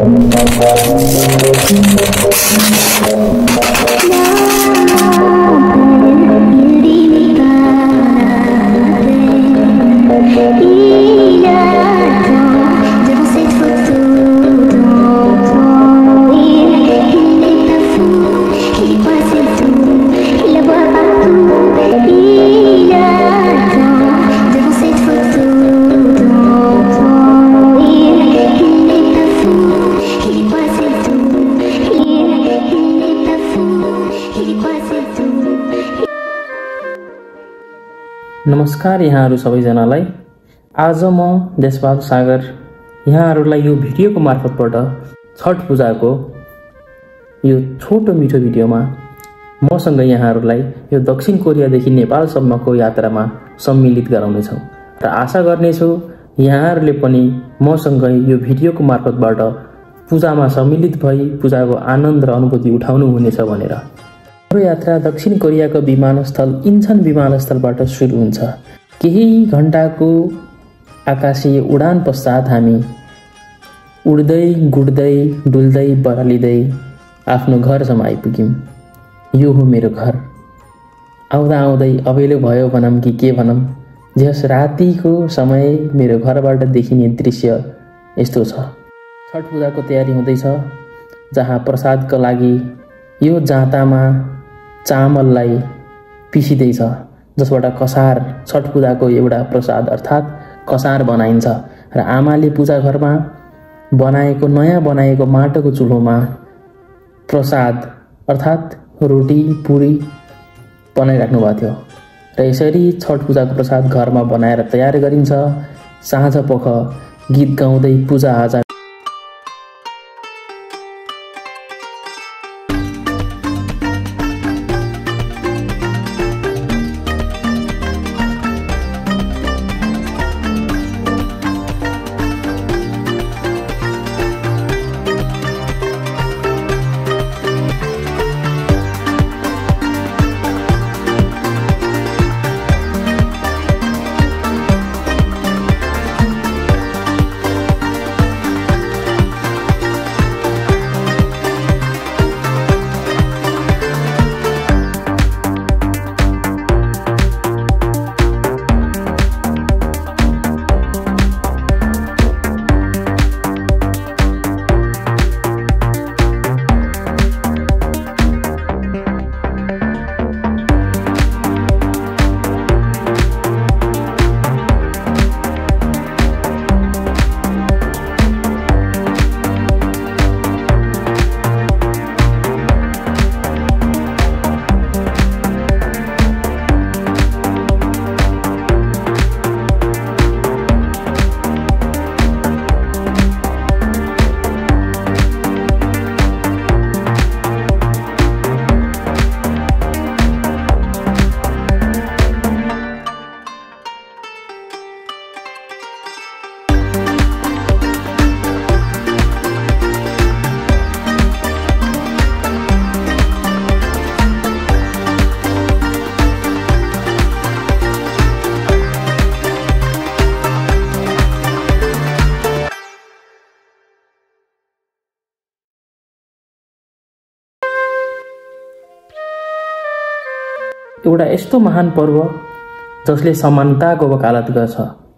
नमस्कार यहाँहरु सबैजनालाई। आज म देशबहादुर सागर यहाँहरुलाई यो भिडियोको मार्फतबाट छठ पूजाको यो छोटो मिठो भिडियोमा मसँग यहाँहरुलाई यो दक्षिण कोरियादेखि नेपालसम्मको यात्रामा सम्मिलित गराउने छौं र आशा गर्नेछु यहाँहरुले पनि मसँग यो भिडियोको मार्फतबाट पूजामा सम्मिलित भई पूजाको आनन्द र अनुभूति उठाउनु हुनेछ भनेर। हाम्रो यात्रा दक्षिण कोरियाको विमानस्थल इन्चन विमानस्थलबाट सुरु हुन्छ। केही घण्टाको आकाशीय उडान पश्चात हामी उड्दै गुड्दै डुल्दै बरालिँदै आफ्नो घरसम्म आइपुग्यौं। यो हो मेरो घर। आउँदा आउँदै अबेलो भयो भनौं कि के भनौं, जस रातिको समय मेरो घरबाट देखिने दृश्य यस्तो छ। छठ पूजाको तयारी हुँदैछ, जहाँ प्रसादको लागि यो जाँतामा चामललाई पिसिदैछ, जसबाट कसार छठ पूजाको एउटा प्रसाद अर्थात् कसार बनाइन्छ र आमाले पूजा घरमा बनाएको नयाँ बनाएको माटोको चुल्होमा प्रसाद अर्थात् रोटी पुरी बनाइराख्नु भएको थियो र यसरी छठ पूजाको प्रसाद घरमा बनाएर तयार गरिन्छ। साँझ पख गीत गाउँदै पूजा आजा एउटा यस्तो महान पर्व जसले समानताको वकालत गर्छ,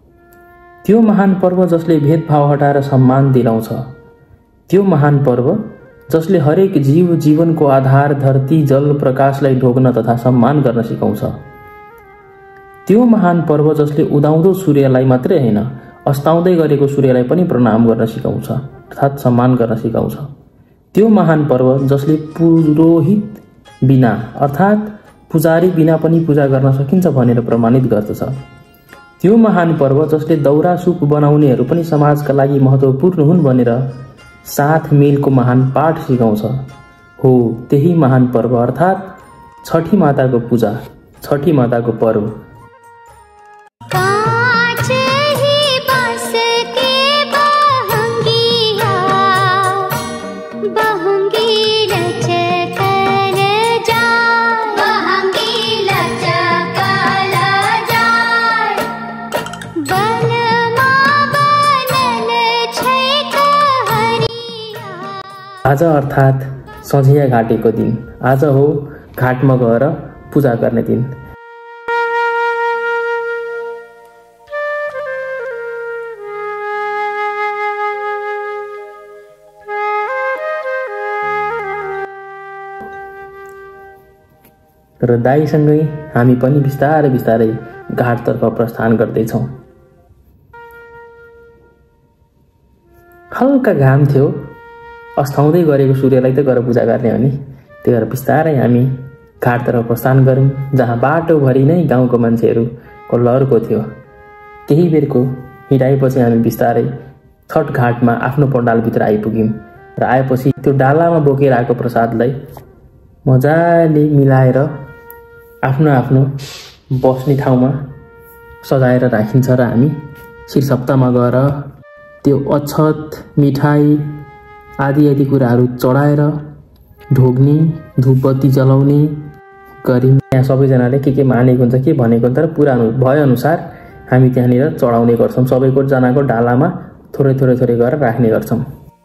त्यो महान पर्व जसले भेदभाव हटाएर सम्मान दिलाउँछ, त्यो महान पर्व जसले हरेक जीव जीवनको आधार धरती जल प्रकाशलाई ढोग्न तथा सम्मान गर्न सिकाउँछ, त्यो महान पर्व जसले उदाउँदो सूर्यलाई मात्रै हैन अस्ताउँदै गरेको सूर्यलाई पनि प्रणाम गर्न सिकाउँछ अर्थात् सम्मान गर्न सिकाउँछ, त्यो महान पर्व जसले पुरोहित बिना अर्थात् पुजारी बिना पनि पूजा गर्न सकिन्छ भनेर प्रमाणित गर्दछ, त्यो महान पर्व जसले दौरा सुप बनाउनेहरू पनि समाजका लागि महत्त्वपूर्ण हुन् भनेर साथ मेलको महान पाठ सिकाउँछ, हो त्यही महान पर्व अर्थात् छठी माताको पूजा, छठी माताको पर्व। आज अर्थात् सझिया घाटेको दिन। आज हो घाटमा गएर पूजा गर्ने दिन। र दाइसँगै हामी पनि बिस्तारै बिस्तारै घाटतर्फ प्रस्थान गर्दैछौँ। हल्का घाम थियो, अस्ताउँदै गरेको सूर्यलाई त गएर पूजा गर्ने हो नि। त्यही भएर बिस्तारै हामी घाटतर्फ प्रस्थान गऱ्यौँ, जहाँ बाटोभरि नै गाउँको मान्छेहरूको लहरको थियो। केही बेरको हिँडाइपछि हामी बिस्तारै छठ घाटमा आफ्नो पण्डालभित्र आइपुग्यौँ र आएपछि त्यो डालामा बोकेर आएको प्रसादलाई मजाले मिलाएर आफ्नो आफ्नो बस्ने ठाउँमा सजाएर राखिन्छ र हामी शीर्षप्तामा गएर त्यो अक्षत, मिठाई आदि आदि कुराहरू चढाएर ढोग्ने, धूपबत्ती जलाउने गऱ्यौँ। यहाँ सबैजनाले के मानेको हुन्छ, के भनेको हुन्छ र पुरा भएअनुसार हामी त्यहाँनिर चढाउने गर्छौँ। सबैको जनाको डालामा थोरै थोरै थोरै गरेर राख्ने गर्छौँ।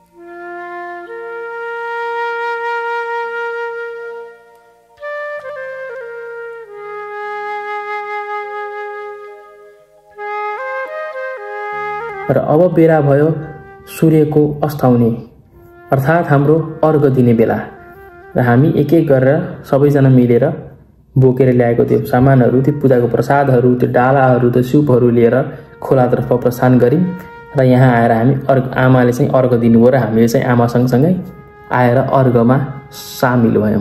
र अब बेला भयो सूर्यको अस्ताउने अर्थात् हाम्रो अर्घ दिने बेला। र हामी एक एक गरेर सबैजना मिलेर बोकेर ल्याएको त्यो सामानहरू, त्यो पूजाको प्रसादहरू, त्यो डालाहरू, त्यो सुपहरू लिएर खोलातर्फ प्रस्थान गऱ्यौँ। र यहाँ आएर हामी आमाले चाहिँ अर्घ दिनुभयो र हामीले चाहिँ आमा सँगसँगै आएर अर्घमा सामेल भयौँ।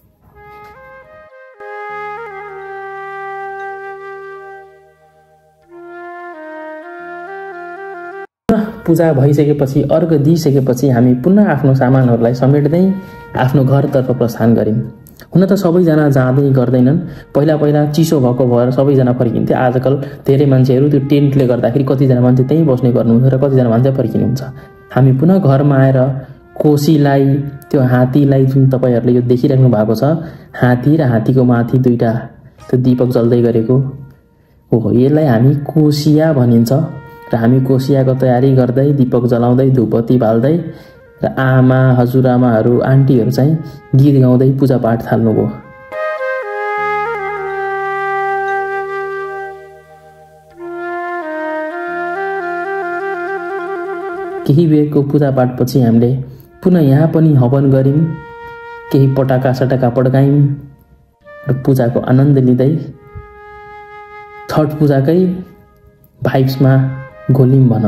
पूजा भइसकेपछि, अर्घ दिइसकेपछि हामी पुनः आफ्नो सामानहरूलाई समेट्दै आफ्नो घरतर्फ प्रस्थान गऱ्यौँ। हुन त सबैजना जाँदै गर्दैनन्। पहिला पहिला चिसो भएको भएर सबैजना फर्किन्थे। आजकल धेरै मान्छेहरू त्यो टेन्टले गर्दाखेरि कतिजना मान्छे त्यहीँ बस्ने गर्नुहुन्छ र कतिजना मान्छे फर्किनुहुन्छ। हामी पुनः घरमा आएर कोसीलाई, त्यो हात्तीलाई जुन तपाईँहरूले यो देखिराख्नु भएको छ, हात्ती र हात्तीको माथि दुईटा त्यो दीपक जल्दै गरेको हो, यसलाई हामी कोसिया भनिन्छ। र हामी कोसियाको तयारी गर्दै, दीपक जलाउँदै, धूपबत्ती बाल्दै र आमा, हजुरआमाहरू, आन्टीहरू चाहिँ गीत गाउँदै पूजापाठ थाल्नुभयो। केही बेरको पूजापाठपछि हामीले पुनः यहाँ पनि हवन गऱ्यौँ, केही पटाका सटाका पड्कायौँ र पूजाको आनन्द लिँदै छठ पूजाकै भाइब्समा घोलिम भनौँ।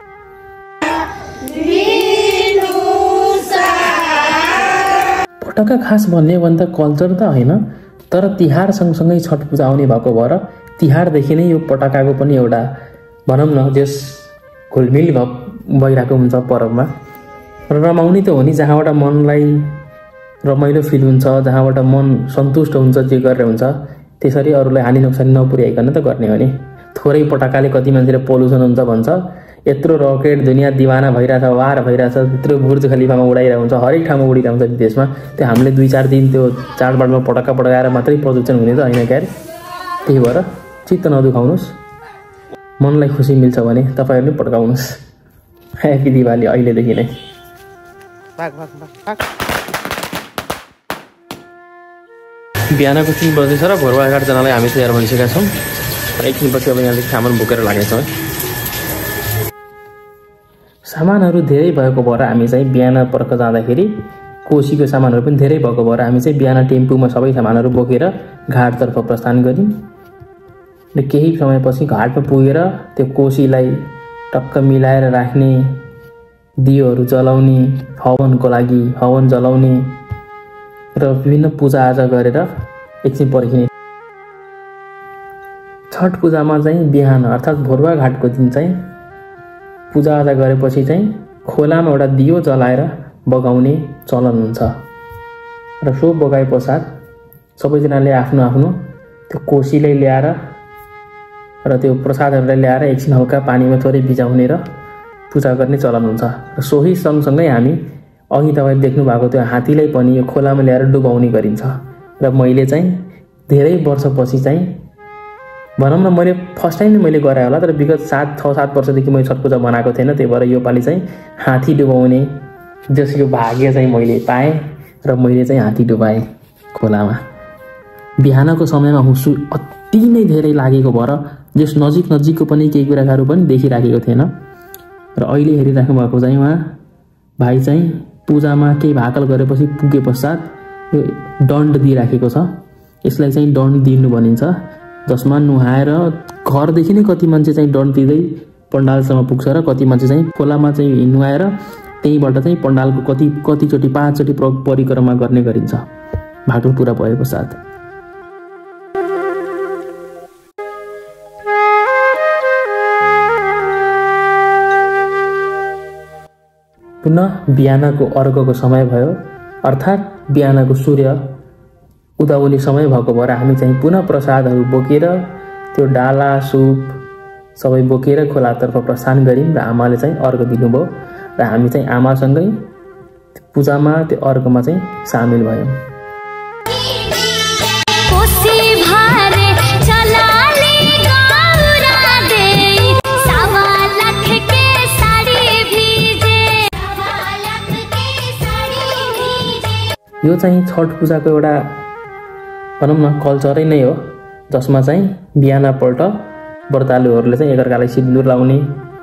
पटक्का खास भन्ने भने त कल्चर त होइन, तर तिहार सँगसँगै छठ पूजा आउने भएको भएर तिहारदेखि नै यो पटक्काको पनि एउटा भनौँ न जस घुलमिल भइरहेको हुन्छ पर्वमा। र रमाउने त हो नि, जहाँबाट मनलाई रमाइलो फिल हुन्छ, जहाँबाट मन सन्तुष्ट हुन्छ, जे गरेर हुन्छ त्यसरी अरूलाई हानि नोक्सानी नपुर्याइकन त गर्ने हो नि। थोरै पटाकाले कति मान्छेले पोल्युसन हुन्छ भन्छ, यत्रो रकेट दुनियाँ दिवाना भइरहेछ, वार भइरहेछ, त्यत्रो बुर्ज खलिफामा उडाइरहेको हुन्छ, हरेक ठाउँमा उडिरहेको हुन्छ विदेशमा। त्यो हामीले 2-4 दिन त्यो चाडबाडमा पटक्का पड्काएर मात्रै प्रदूषण हुने त होइन क्यारे। त्यही भएर चित्त नदुखाउनुहोस्, मनलाई खुसी मिल्छ भने तपाईँहरूले पड्काउनुहोस्। ह्याप्पी दिवाली अहिलेदेखि नै। बिहानको 3 बजेछ र भोरवा 11 जनालाई हामी तयार भइसकेका छौँ। एकछिनपछि अब यहाँदेखि सामान बोकेर लागेछौँ। सामानहरू धेरै भएको भएर हामी चाहिँ बिहान पर्ख जाँदाखेरि कोसीको सामानहरू पनि धेरै भएको भएर हामी चाहिँ बिहान टेम्पूमा सबै सामानहरू बोकेर घाटतर्फ प्रस्थान गऱ्यौँ। र केही समयपछि घाटमा पुगेर त्यो कोसीलाई टक्क मिलाएर राख्ने, दियोहरू जलाउने, हवनको लागि हवन जलाउने र विभिन्न पूजाआजा गरेर एकछिन पर्खिने। छठ पूजामा चाहिँ बिहान अर्थात् भोरवा घाटको दिन चाहिँ पूजाआजा गरेपछि चाहिँ खोलामा एउटा दियो जलाएर बगाउने चलन हुन्छ। र सो बगाए पश्चात सबैजनाले आफ्नो आफ्नो त्यो कोसीलाई ल्याएर र त्यो प्रसादहरूलाई ल्याएर एकछिन हल्का पानीमा थोरै भिजाउने र पूजा गर्ने चलन हुन्छ। र सोही सँगसँगै हामी अघि तपाईँ देख्नु भएको त्यो हात्तीलाई पनि यो खोलामा ल्याएर डुबाउने गरिन्छ। र मैले चाहिँ धेरै वर्षपछि चाहिँ भनौँ न मैले फर्स्ट टाइम मैले गराएँ होला, तर विगत 6-7 वर्षदेखि मैले छठ पूजा बनाएको थिएन। त्यही भएर योपालि चाहिँ हात्ती डुबाउने जसको भाग्य चाहिँ मैले पाएँ र मैले चाहिँ हात्ती डुबाएँ खोलामा। बिहानको समयमा हुस्सु अति नै धेरै लागेको भएर जस नजिकको पनि केही कुराहरू पनि देखिराखेको थिएन। र अहिले हेरिराख्नु भएको चाहिँ उहाँ भाइ चाहिँ पूजामा केही भाकल गरेपछि पुगे पश्चात यो दण्ड दिइराखेको छ। यसलाई चाहिँ दण्ड दिनु भनिन्छ, जसमा नुहाएर घरदेखि नै कति मान्छे चाहिँ दण्ड दिँदै पण्डालसम्म पुग्छ र कति मान्छे चाहिँ खोलामा चाहिँ नुहाएर त्यहीबाट चाहिँ पण्डालको कतिचोटि 5 चोटि परिक्रमा गर्ने गरिन्छ भाकल पुरा भए पश्चात। पुनः बिहानको अर्घको समय भयो, अर्थात् बिहानको सूर्य उदाउने समय भएको भएर हामी चाहिँ पुनः प्रसादहरू बोकेर त्यो डाला सुप सबै बोकेर खोलातर्फ प्रस्थान गऱ्यौँ र आमाले चाहिँ अर्घ दिनुभयो र हामी चाहिँ आमासँगै पूजामा त्यो अर्घमा चाहिँ सामेल भयौँ। यो चाहिँ छठ पूजाको एउटा भनौँ न कल्चरै नै हो, जसमा चाहिँ बिहानपल्ट व्रतालुहरूले चाहिँ एकअर्कालाई सिन्दुर लाउने।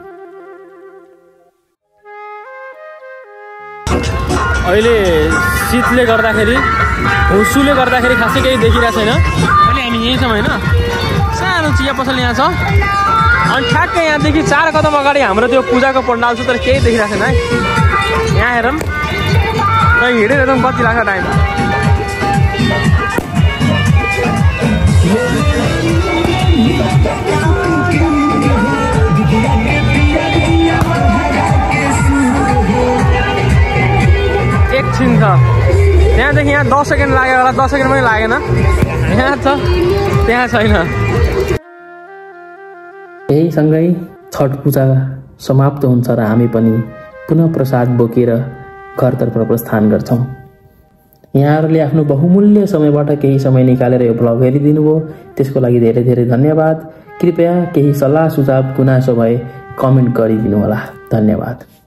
अहिले शीतले गर्दाखेरि हुस्सुले गर्दाखेरि खासै केही देखिरहेको छैन। अहिले हामी यहीँ छौँ होइन, सानो चिया पसल यहाँ छ अनि ठ्याक्कै यहाँदेखि 4 कदम अगाडि हाम्रो त्यो पूजाको पण्डाल छ, तर केही देखिरहेको छैन है। यहाँ हेरौँ हिँडेर एकदम कति लाग्छ टाइम। एकछिन छ त्यहाँदेखि यहाँ 10 सेकेन्ड लाग्यो होला, 10 सेकेन्ड पनि लागेन। यहाँ छ त्यहाँ छैन। यहीसँगै छठ पूजा समाप्त हुन्छ र हामी पनि पुनः प्रसाद बोकेर घरतर्फ प्रस्थान गर्छौँ। यहाँहरूले आफ्नो बहुमूल्य समयबाट केही समय निकालेर यो ब्लग हेरिदिनु भयो, त्यसको लागि धेरै धेरै धन्यवाद। कृपया केही सल्लाह सुझाव गुनासो भए कमेन्ट गरिदिनु होला। धन्यवाद।